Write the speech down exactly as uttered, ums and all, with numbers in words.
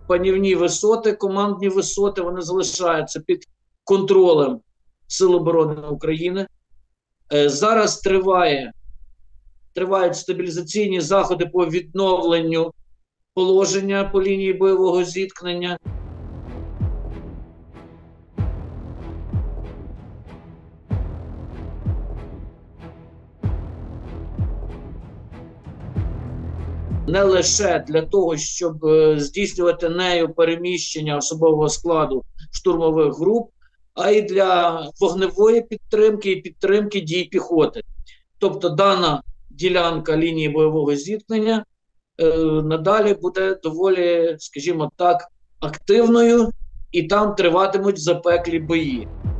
панівні висоти, командні висоти, вони залишаються під контролем Сил оборони України. Е, зараз триває, тривають стабілізаційні заходи по відновленню положення по лінії бойового зіткнення. Не лише для того, щоб е, здійснювати нею переміщення особового складу штурмових груп, а й для вогневої підтримки і підтримки дій піхоти. Тобто дана ділянка лінії бойового зіткнення е, надалі буде доволі, скажімо так, активною, і там триватимуть запеклі бої.